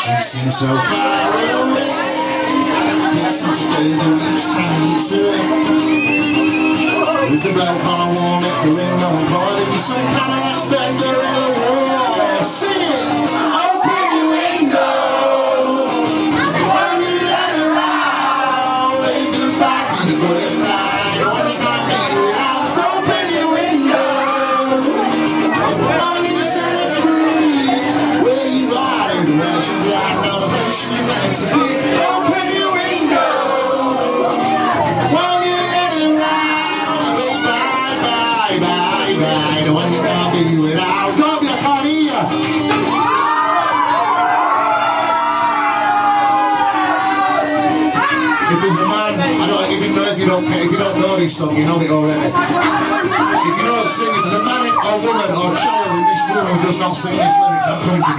She seems so far away. Since together each time you turn. With the bloke on a wall next to ring on a boy. If you some kind of expect they're in a war. Sing it! Open your window. When you let her out, leave the party to put it right. When you can't get it out, open your window. When you set her free, where you are is where she's at. Not the place you're meant to be. Open your window. When you let her out, go bye, bye, bye, bye. When you can't be without, don't be a funny. If there's a man, I don't, if you don't know this song, you know it already. If you don't sing, if there's a man or woman or child in this room who does not sing this lyrics, I'm coming to